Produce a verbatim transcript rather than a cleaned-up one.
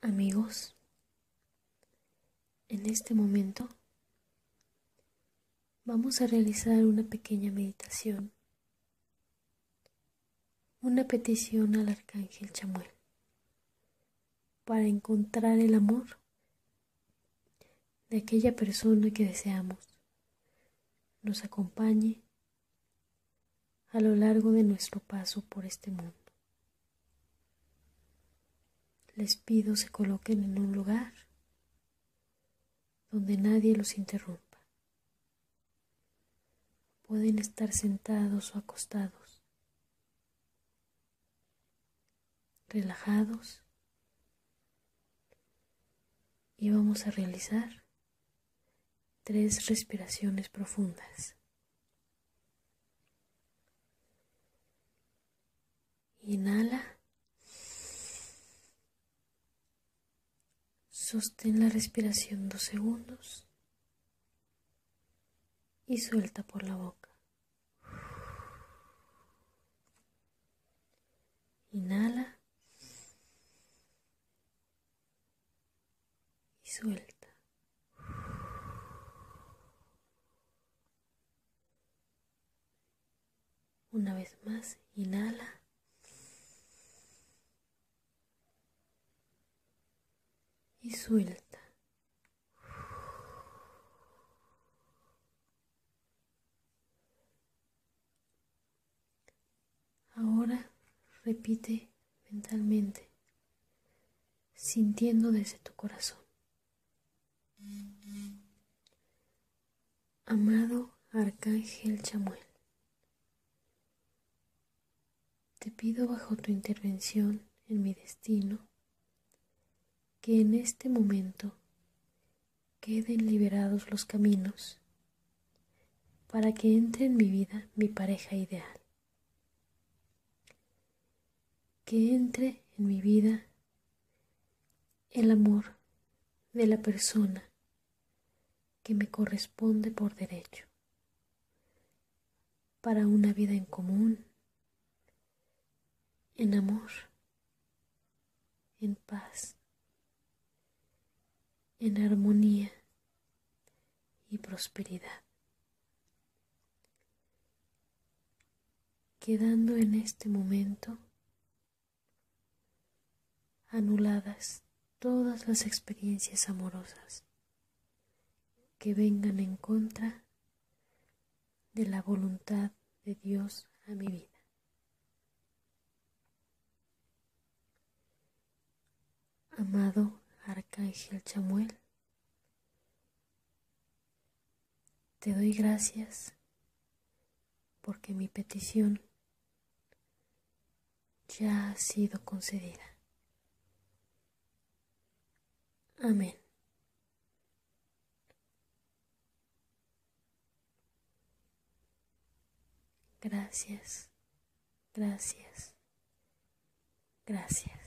Amigos, en este momento vamos a realizar una pequeña meditación, una petición al Arcángel Chamuel para encontrar el amor de aquella persona que deseamos nos acompañe a lo largo de nuestro paso por este mundo. Les pido se coloquen en un lugar donde nadie los interrumpa. Pueden estar sentados o acostados, relajados, y vamos a realizar tres respiraciones profundas. Inhala. Sostén la respiración dos segundos y suelta por la boca. Inhala y suelta. Una vez más, inhala. Y suelta. Ahora repite mentalmente, sintiendo desde tu corazón. Amado Arcángel Chamuel, te pido bajo tu intervención en mi destino que en este momento queden liberados los caminos para que entre en mi vida mi pareja ideal. Que entre en mi vida el amor de la persona que me corresponde por derecho, para una vida en común, en amor, en paz, en armonía y prosperidad, quedando en este momento anuladas todas las experiencias amorosas que vengan en contra de la voluntad de Dios a mi vida. Amado Arcángel Chamuel, te doy gracias porque mi petición ya ha sido concedida. Amén. Gracias, gracias, gracias.